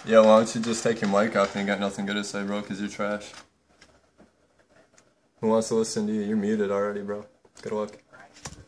Yeah, why don't you just take your mic off and you got nothing good to say, bro, because you're trash. Who wants to listen to you? You're muted already, bro. Good luck.